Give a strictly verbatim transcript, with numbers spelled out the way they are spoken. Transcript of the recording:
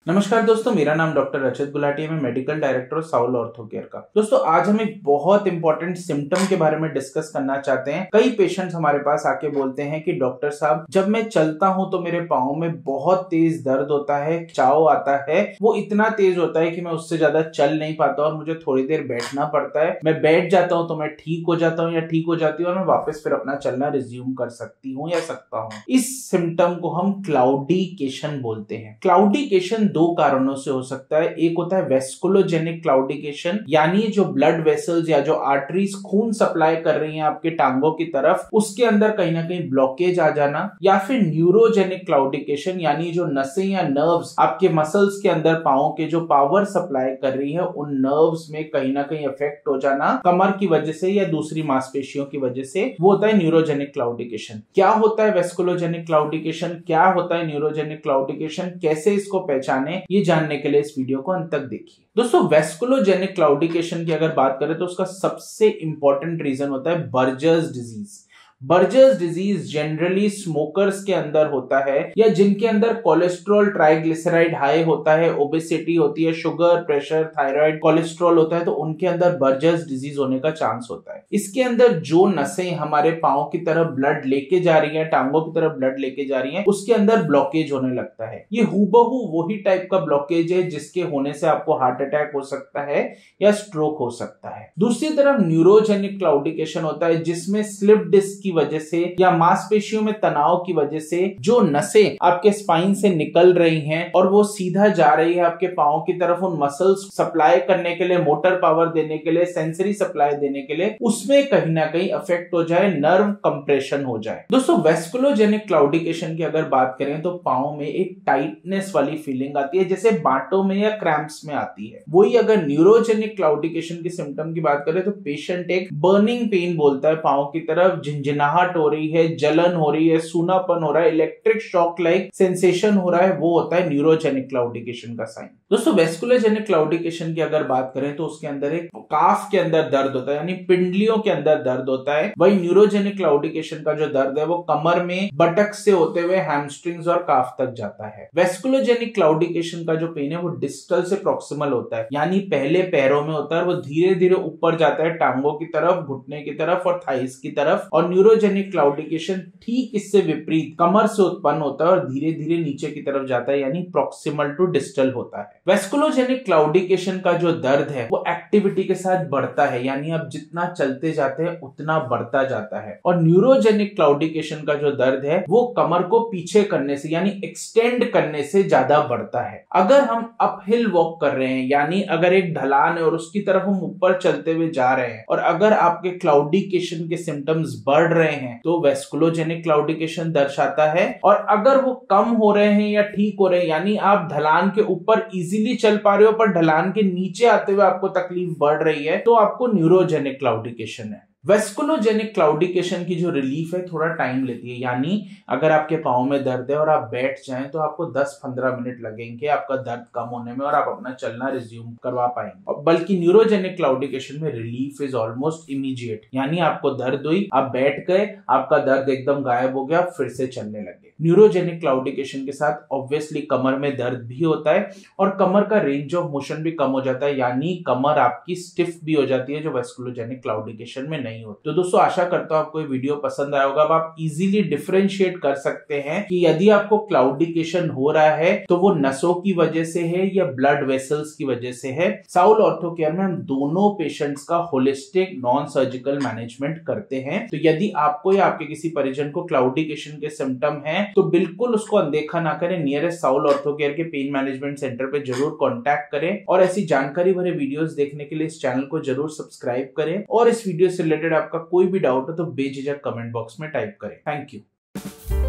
नमस्कार दोस्तों, मेरा नाम डॉक्टर रचित गुलाटी है। मैं medical director SAOL ortho care का। दोस्तों आज हम एक बहुत इंपॉर्टेंट सिम्टम के बारे में डिस्कस करना चाहते हैं। कई पेशेंट्स हमारे पास आके बोलते हैं कि डॉक्टर साहब, जब मैं चलता हूं तो मेरे पाँव में बहुत तेज दर्द होता है, खिंचाव आता है, वो इतना तेज होता है कि मैं उससे ज्यादा चल नहीं पाता और मुझे थोड़ी देर बैठना पड़ता है। मैं बैठ जाता हूं तो मैं ठीक हो जाता हूं या ठीक हो जाती हूँ और मैं वापस फिर अपना चलना रिज्यूम कर सकती हूँ या सकता हूँ। इस सिम्टम को हम क्लाउडिकेशन बोलते हैं। क्लाउडिकेशन दो कारणों से हो सकता है। एक होता है वेस्कुलोजेनिक क्लाउडिकेशन, यानी जो ब्लड वेसल्स या जो आर्टरीज खून सप्लाई कर रही हैं आपके टांगों की तरफ, उसके अंदर कहीं ना कहीं ब्लॉकेज आ जाना। या फिर न्यूरोजेनिक क्लाउडिकेशन, यानी जो नसें या नर्व्स आपके मसल्स के अंदर पांव के जो पावर सप्लाई कर रही है, उन नर्व्स में कहीं ना कहीं इफेक्ट हो जाना, कमर की वजह से या दूसरी मांसपेशियों की वजह से, वो होता है न्यूरोजेनिक क्लाउडिकेशन। क्या होता है वेस्कुलोजेनिक क्लाउडिकेशन, क्या होता है न्यूरोजेनिक क्लाउडिकेशन, कैसे इसको पहचाने, ये जानने के लिए इस वीडियो को अंत तक देखिए। दोस्तों वेस्कुलोजेनिक क्लाउडिकेशन की अगर बात करें तो उसका सबसे इंपॉर्टेंट रीजन होता है Buerger's disease. Buerger's disease generally smokers के अंदर होता है या जिनके अंदर कोलेस्ट्रॉल ट्राइग्लिसराइड हाई होता है, ओबेसिटी होती है, शुगर, प्रेशर, थायराइड, कोलेस्ट्रॉल होता है, तो उनके अंदर बर्जर्स डिजीज होने का चांस होता है। इसके अंदर जो नसें हमारे पांव की तरफ ब्लड लेके जा रही है, टांगों की तरफ ब्लड लेके जा रही है, उसके अंदर ब्लॉकेज होने लगता है। ये हूबहू वही टाइप का ब्लॉकेज है जिसके होने से आपको हार्ट अटैक हो सकता है या स्ट्रोक हो सकता है। दूसरी तरफ न्यूरोजेनिक क्लाउडिकेशन होता है जिसमें स्लिप डिस्क की वजह से या मांसपेशियों में तनाव की वजह से जो नसें आपके स्पाइन से निकल रही हैं और वो सीधा जा रही है आपके पांव की तरफ, उन मसल्स सप्लाई करने के लिए, मोटर पावर देने के लिए, सेंसरी सप्लाई देने के लिए, उसमें कहीं ना कहीं अफेक्ट हो जाए, नर्व कंप्रेशन हो जाए। दोस्तों वेस्कुलोजेनिक क्लाउडिकेशन की अगर बात करें तो पांव में एक टाइटनेस वाली फीलिंग आती है, जैसे बांटों में या क्रैम्प्स में आती है। वही अगर न्यूरोजेनिक क्लाउडिकेशन की सिम्टम की बात करें तो पेशेंट एक बर्निंग पेन बोलता है, पांव की तरफ झिंझिनाहट हो रही है, जलन हो रही है, सूनापन हो रहा है, इलेक्ट्रिक शॉक लाइक सेंसेशन हो रहा है, वो होता है न्यूरोजेनिक क्लाउडिकेशन का साइन। दोस्तों वेस्कुलोजेनिक क्लाउडिकेशन की अगर बात करें तो उसके अंदर एक काफ के अंदर दर्द होता है, यानी पिंडलियों के अंदर दर्द होता है। वही न्यूरोजेनिक क्लाउडिकेशन का जो दर्द है वो कमर में बटक से होते हुए हैमस्ट्रिंग्स और काफ तक जाता है। वेस्कुलोजेनिक क्लाउडिकेशन का जो पेन है वो डिस्टल से प्रॉक्सिमल होता है, यानी पहले पैरों में होता है, वो धीरे धीरे ऊपर जाता है टांगों की तरफ, घुटने की तरफ और थाइस की तरफ। और न्यूरोजेनिक क्लाउडिकेशन ठीक इससे विपरीत कमर से उत्पन्न होता है और धीरे धीरे नीचे की तरफ जाता है, यानी प्रॉक्सिमल टू डिस्टल होता है। वेस्कुलोजेनिक क्लाउडिकेशन का जो दर्द है वो एक्टिविटी के साथ बढ़ता है, यानी आप जितना चलते जाते हैं उतना बढ़ता जाता है। और न्यूरोजेनिक क्लाउडिकेशन का जो दर्द है वो कमर को पीछे करने से, यानी एक्सटेंड करने से ज्यादा बढ़ता है। अगर हम अपहिल वॉक कर रहे हैं, यानी अगर एक ढलान है और उसकी तरफ हम ऊपर चलते हुए जा रहे हैं और अगर आपके क्लाउडिकेशन के सिम्टम्स बढ़ रहे हैं तो वेस्कुलोजेनिक क्लाउडिकेशन दर्शाता है। और अगर वो कम हो रहे हैं या ठीक हो रहे हैं, यानी आप ढलान के ऊपर इजीली चल पा रहे हो पर ढलान के नीचे आते हुए आपको तकलीफ बढ़ रही है, तो आपको न्यूरोजेनिक क्लाउडिकेशन है। वेस्कुलोजेनिक क्लाउडिकेशन की जो रिलीफ है थोड़ा टाइम लेती है, यानी अगर आपके पाँव में दर्द है और आप बैठ जाएं तो आपको दस पंद्रह मिनट लगेंगे आपका दर्द कम होने में और आप अपना चलना रिज्यूम करवा पाएंगे। और बल्कि न्यूरोजेनिक क्लाउडिकेशन में रिलीफ इज ऑलमोस्ट इमीडिएट, यानी आपको दर्द हुई, आप बैठ गए, आपका दर्द एकदम गायब हो गया, फिर से चलने लगे। न्यूरोजेनिक क्लाउडिकेशन के साथ ऑब्वियसली कमर में दर्द भी होता है और कमर का रेंज ऑफ मोशन भी कम हो जाता है, यानी कमर आपकी स्टिफ भी हो जाती है, जो वेस्कुलोजेनिक क्लाउडिकेशन में नहीं हो। तो दोस्तों आशा करता हूं आपको ये वीडियो पसंद आया होगा। अब आप इजीली डिफरेंशिएट कर सकते हैं कि यदि आपको क्लाउडिकेशन हो रहा है तो वो नसों की वजह से है या ब्लड वेसल्स की वजह से है। साउल ऑर्थो केयर में हम दोनों पेशेंट्स का होलिस्टिक नॉन सर्जिकल मैनेजमेंट करते हैं। तो यदि आपको या आपके किसी परिजन को क्लाउडिकेशन के सिम्टम हैं तो बिल्कुल उसको अनदेखा ना करें, नियरेस्ट साउल ऑर्थो केयर के पेन मैनेजमेंट सेंटर पे जरूर कांटेक्ट करें और ऐसी जानकारी भरे वीडियोस देखने के लिए इस चैनल को जरूर सब्सक्राइब करें। और इस वीडियो से रिलेटेड आपका कोई भी डाउट हो तो बेझिझक कमेंट बॉक्स में टाइप करें। Thank you.